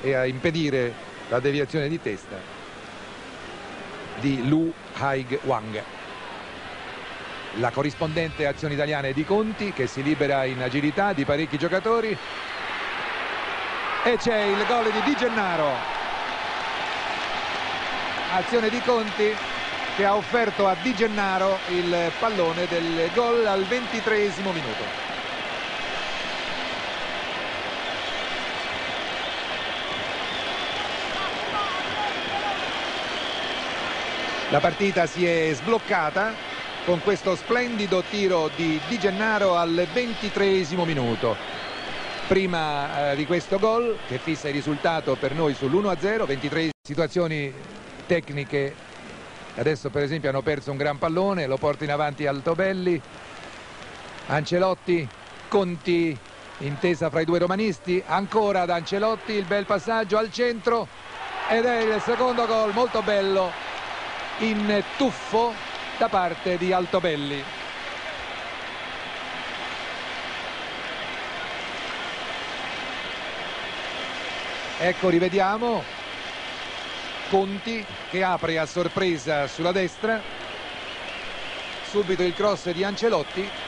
e a impedire la deviazione di testa di Lu Haig Wang. La corrispondente azione italiana è Di Conti, che si libera in agilità di parecchi giocatori, e c'è il gol di Di Gennaro. Azione Di Conti che ha offerto a Di Gennaro il pallone del gol al 23esimo minuto. La partita si è sbloccata con questo splendido tiro di Di Gennaro al 23esimo minuto. Prima di questo gol, che fissa il risultato per noi sull'1-0, 23 situazioni tecniche. Adesso per esempio hanno perso un gran pallone, lo porta in avanti Altobelli, Ancelotti, Conti, intesa fra i due romanisti, ancora ad Ancelotti, il bel passaggio al centro, ed è il secondo gol molto bello in tuffo da parte di Altobelli. Ecco, rivediamo Conti che apre a sorpresa sulla destra, subito il cross di Ancelotti